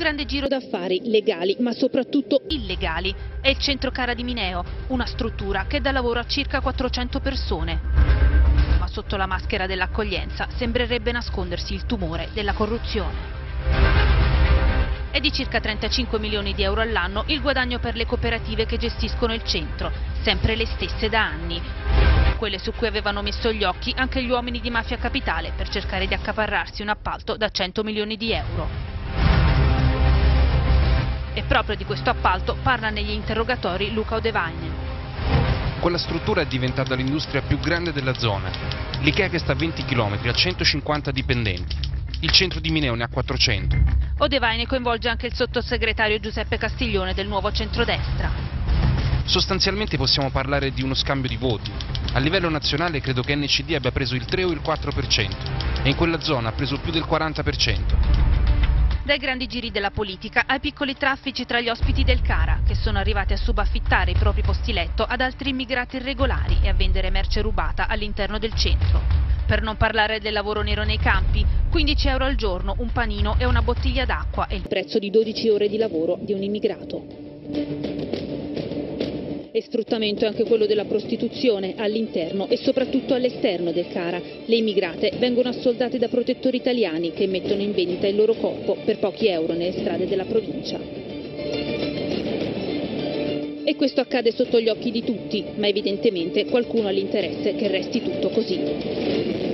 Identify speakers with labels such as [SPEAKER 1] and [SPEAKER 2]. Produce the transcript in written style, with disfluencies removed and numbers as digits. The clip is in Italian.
[SPEAKER 1] grande giro d'affari, legali ma soprattutto illegali. È il centro Cara di Mineo, una struttura che dà lavoro a circa 400 persone. Ma sotto la maschera dell'accoglienza sembrerebbe nascondersi il tumore della corruzione. È di circa 35 milioni di euro all'anno il guadagno per le cooperative che gestiscono il centro, sempre le stesse da anni. Quelle su cui avevano messo gli occhi anche gli uomini di Mafia Capitale per cercare di accaparrarsi un appalto da 100 milioni di euro. E proprio di questo appalto parla negli interrogatori Luca Odevainen.
[SPEAKER 2] Quella struttura è diventata l'industria più grande della zona. L'IKEA che sta a 20 km, ha 150 dipendenti. Il centro di Mineo ne ha 400.
[SPEAKER 1] Odevainen coinvolge anche il sottosegretario Giuseppe Castiglione del Nuovo Centrodestra.
[SPEAKER 2] Sostanzialmente possiamo parlare di uno scambio di voti. A livello nazionale credo che NCD abbia preso il 3 o il 4% e in quella zona ha preso più del 40%.
[SPEAKER 1] Dai grandi giri della politica ai piccoli traffici tra gli ospiti del Cara, che sono arrivati a subaffittare i propri posti letto ad altri immigrati irregolari e a vendere merce rubata all'interno del centro. Per non parlare del lavoro nero nei campi, 15 euro al giorno, un panino e una bottiglia d'acqua è il prezzo di 12 ore di lavoro di un immigrato. E sfruttamento è anche quello della prostituzione all'interno e soprattutto all'esterno del Cara. Le immigrate vengono assoldate da protettori italiani che mettono in vendita il loro corpo per pochi euro nelle strade della provincia. E questo accade sotto gli occhi di tutti, ma evidentemente qualcuno ha l'interesse che resti tutto così.